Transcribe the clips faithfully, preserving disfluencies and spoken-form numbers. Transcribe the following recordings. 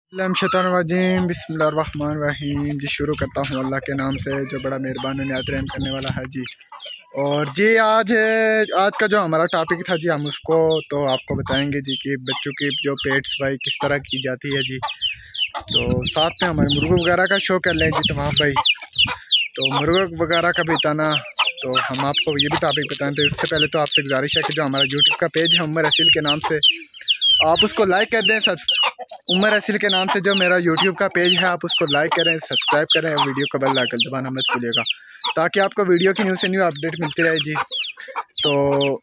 शैतानिर्रजीम बिस्मिल्लाहिर्रहमानिर्रहीम जी। शुरू करता हूँ अल्लाह के नाम से जो बड़ा मेहरबान निहायत रहम करने वाला है जी। और जी आज आज का जो हमारा टॉपिक था जी, हम उसको तो आपको बताएंगे जी कि बच्चों की जो पेट सफाई किस तरह की जाती है जी। तो साथ में हमारे मुर्गों वगैरह का शो कर लें जी तमाम भाई। तो मुर्गों वगैरह का भी बताना, तो हम आपको ये भी टॉपिक बताएं। तो इससे पहले तो आपसे गुजारिश है कि जो हमारा यूट्यूब का पेज है उमर असील के नाम से, आप उसको लाइक कर दें। सब उमर असील के नाम से जो मेरा यूट्यूब का पेज है आप उसको लाइक करें, सब्सक्राइब करें और वीडियो को बेल आइकन दबाना मत भूलिएगा, ताकि आपको वीडियो की न्यू से न्यू अपडेट मिलती रहे जी। तो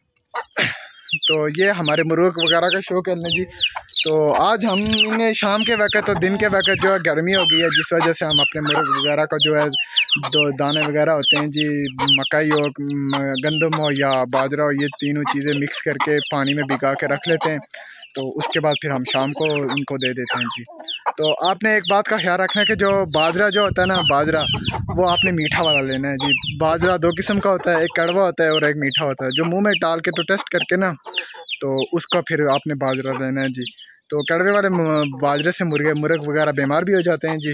तो ये हमारे मुर्ग वगैरह का शो कर लें जी। तो आज हम इन्हें शाम के वक्त और दिन के वक्त जो है गर्मी हो गई है, जिस वजह से हम अपने मुर्ग वगैरह का जो है दो दाने वगैरह होते हैं जी, मकई हो, गंदम हो या बाजरा हो, ये तीनों चीज़ें मिक्स करके पानी में भिगा के रख लेते हैं। तो उसके बाद फिर हम शाम को उनको दे देते हैं जी। तो आपने एक बात का ख्याल रखना है कि जो बाजरा जो होता है ना, बाजरा वो आपने मीठा वाला लेना है जी। बाजरा दो किस्म का होता है, एक कड़वा होता है और एक मीठा होता है। जो मुंह में डाल के तो टेस्ट करके ना, तो उसका फिर आपने बाजरा लेना है जी। तो कड़वे वाले बाजरे से मुर्गे मुर्ग वगैरह बीमार भी हो जाते हैं जी।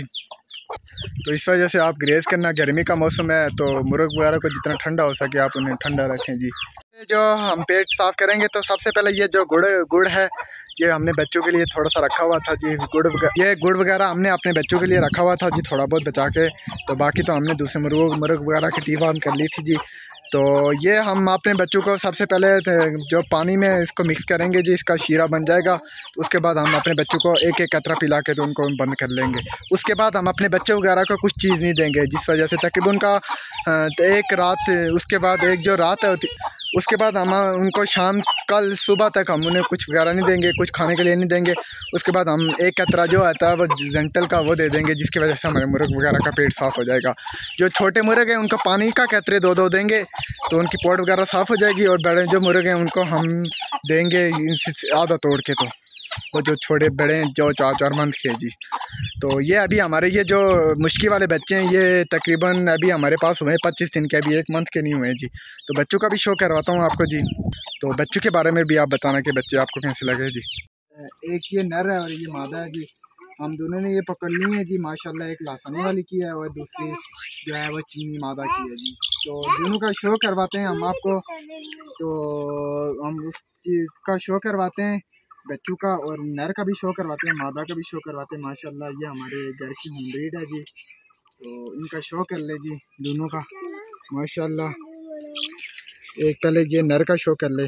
तो इस वजह से आप ग्रेज़ करना, गर्मी का मौसम है तो मुर्ग वगैरह को जितना ठंडा हो सके आप उन्हें ठंडा रखें जी। जो हम पेट साफ़ करेंगे तो सबसे पहले ये जो गुड़ गुड़ है, ये हमने बच्चों के लिए थोड़ा सा रखा हुआ था जी। गुड़ ये गुड़ वगैरह हमने अपने बच्चों के लिए रखा हुआ था जी, थोड़ा बहुत बचा के। तो बाकी तो हमने दूसरे मुर्गों मुर्ग वगैरह की टी फार्म कर ली थी जी। तो ये हम अपने बच्चों को सबसे पहले जो पानी में इसको मिक्स करेंगे जी, इसका शीरा बन जाएगा। तो उसके बाद हम अपने बच्चों को एक एक कतरा पिला के तो उनको बंद कर लेंगे। उसके बाद हम अपने बच्चे वगैरह को कुछ चीज़ नहीं देंगे, जिस वजह से तकरीबन उनका एक रात, उसके बाद एक जो रात है उसके बाद हम उनको शाम कल सुबह तक हम उन्हें कुछ वगैरह नहीं देंगे, कुछ खाने के लिए नहीं देंगे। उसके बाद हम एक कतरा जो आता है वो जेंटल का वो दे देंगे, जिसकी वजह से हमारे मुर्ग वगैरह का पेट साफ़ हो जाएगा। जो छोटे मुर्ग हैं उनको पानी का कतरे दो दो देंगे तो उनकी पोट वगैरह साफ़ हो जाएगी। और बड़े जो मुर्ग हैं उनको हम देंगे आधा तोड़ के, तो वो जो छोटे बड़े हैं जो चार चार मंथ के जी। तो ये अभी हमारे ये जो मुश्किल वाले बच्चे हैं ये तकरीबन अभी हमारे पास हुए पच्चीस दिन के, अभी एक मंथ के नहीं हुए हैं जी। तो बच्चों का भी शो करवाता हूँ आपको जी। तो बच्चों के बारे में भी आप बताना कि बच्चे आपको कैसे लगे जी। एक ये नर है और ये मादा है जी। हम दोनों ने ये पकड़ ली है जी माशाल्लाह। एक लासानी वाली की है और दूसरी जो है वो चीनी मादा की है जी। तो दोनों का शो करवाते हैं हम आपको। तो हम उस चीज़ का शो करवाते हैं बच्चों का, और नर का भी शो करवाते हैं, मादा का भी शो करवाते हैं माशाल्लाह। ये हमारे घर की होम ब्रीड है जी। तो इनका शो कर ले जी दोनों का माशाल्लाह। एक पहले ये नर का शो कर ले,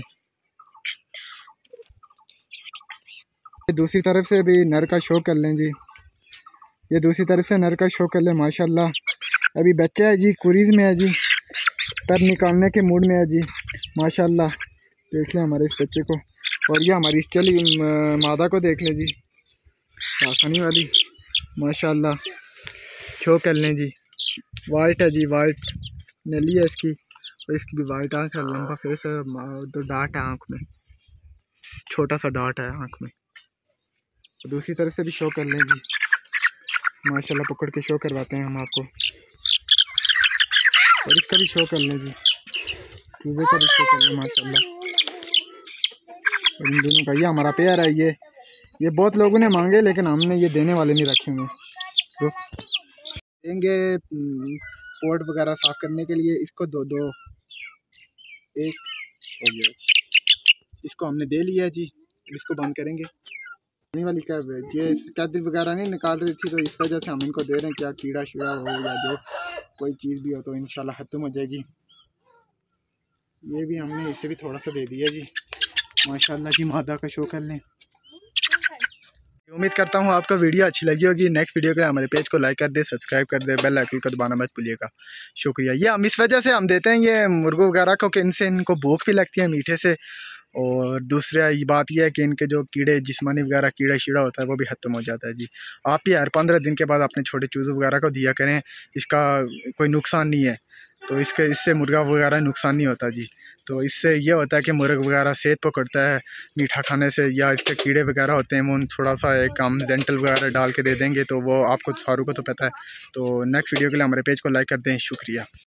दूसरी तरफ से भी नर का शो कर लें जी। ये दूसरी तरफ से नर का शो कर ले माशाल्लाह। अभी बच्चा है जी, कुरीज में है जी, पर निकालने के मूड में है जी माशाल्लाह। देख लें हमारे इस बच्चे को। और ये हमारी इस चली मादा को देख लें जी, आसानी वाली माशाल्लाह। शो कर लें जी। वाइट है जी, वाइट नली है इसकी, और इसकी भी वाइट आँख है, लंबा फेस है, दो डाट है आँख में, छोटा सा डाट है आँख में। तो दूसरी तरफ से भी शो कर लें जी माशाल्लाह। पकड़ के शो करवाते हैं हम आपको। और इसका भी शो कर लें जी, चूजे का भी शो कर लें माशाल्लाह। और इन दोनों का ये हमारा पेयर है। ये ये बहुत लोगों ने मांगे लेकिन हमने ये देने वाले नहीं रखे हुए। तो देंगे पोर्ट वगैरह साफ़ करने के लिए इसको दो दो एक हो गया, इसको हमने दे लिया जी। इसको बंद करेंगे। वाली क्या ये कैद वगैरह नहीं निकाल रही थी, तो इस वजह से हम इनको दे रहे हैं। क्या कीड़ा शीड़ा हो या जो कोई चीज़ भी हो तो इंशाल्लाह ख़त्म हो जाएगी। ये भी हमने इसे भी थोड़ा सा दे दिया जी माशाल्लाह जी। मादा का शो कर लें। उम्मीद करता हूँ आपको वीडियो अच्छी लगी होगी। नेक्स्ट वीडियो के लिए हमारे पेज को लाइक कर दे, सब्सक्राइब कर दे, बेल आइकन को दबाना मत भूलिएगा। शुक्रिया। ये हम इस वजह से हम देते हैं ये मुर्गों वगैरह को कि इनसे इनको भूख भी लगती है मीठे से। और दूसरा ये बात यह है कि इनके जो कीड़े जिस्मानी वगैरह कीड़ा शीड़ा होता है वो भी ख़त्म हो जाता है जी। आप भी हर पंद्रह दिन के बाद अपने छोटे चूज़ों वगैरह को दिया करें, इसका कोई नुकसान नहीं है। तो इसके इससे मुर्गा वगैरह नुकसान नहीं होता जी। तो इससे ये होता है कि मुर्ग वगैरह सेहत पकड़ता है मीठा खाने से, या इसके कीड़े वगैरह होते हैं वो थोड़ा सा एक हम जेंटल वगैरह डाल के दे देंगे तो वो आपको सारों को तो पता है। तो नेक्स्ट वीडियो के लिए हमारे पेज को लाइक कर दें। शुक्रिया।